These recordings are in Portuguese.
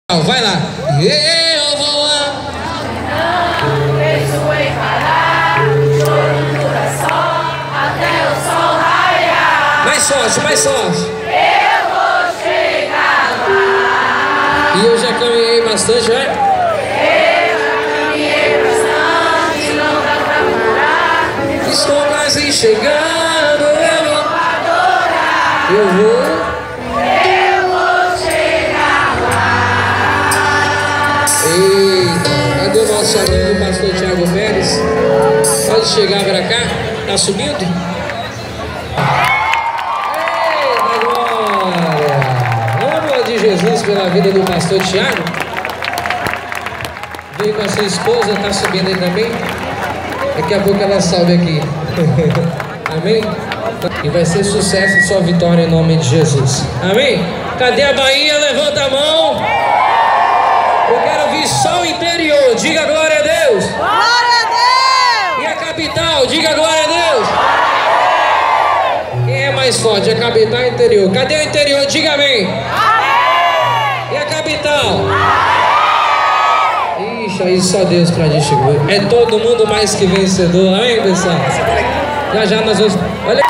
Vai lá. Eu vou lá. Não deixo parar, choro dura só, até o sol raiar. Mais forte, mais forte. Eu vou chegar lá. E eu já caminhei bastante, vai? Eu já caminhei bastante, não dá pra parar. Estou quase chegando, eu vou adorar. Eu vou. Eita, cadê o nosso amigo pastor Thiago Pérez? Pode chegar pra cá, tá subindo? Eita glória! Vamos de Jesus pela vida do pastor Thiago. Veio com a sua esposa, tá subindo aí também? Daqui a pouco ela sobe aqui. Amém? E vai ser sucesso e sua vitória em nome de Jesus. Amém? Cadê a Bahia? Levanta a mão. Eu quero ouvir só o interior. Diga glória a Deus. Glória a Deus! E a capital? Diga glória a Deus. Quem é mais forte? A capital ou o interior? Cadê o interior? Diga amém. E a capital? Ixi, aí só Deus pra distinguir. É todo mundo mais que vencedor. Amém, pessoal? Já nós vamos... Olha.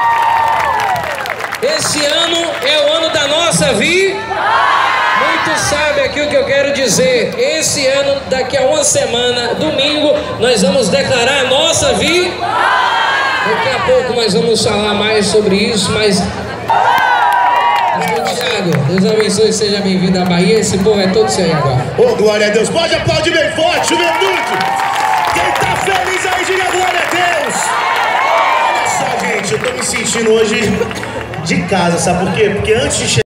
Esse ano é o ano da nossa vida. Muitos sabem aqui o que eu quero dizer. Esse ano, daqui a uma semana, domingo, nós vamos declarar a nossa vida. Daqui a pouco nós vamos falar mais sobre isso, mas... Pastor Thiago, Deus abençoe, seja bem-vindo à Bahia. Esse povo é todo seu agora. Oh, glória a Deus. Pode aplaudir bem forte, juventude. Quem tá feliz aí, diga glória a Deus. Olha só, gente, eu tô me sentindo hoje de casa, sabe por quê? Porque antes de chegar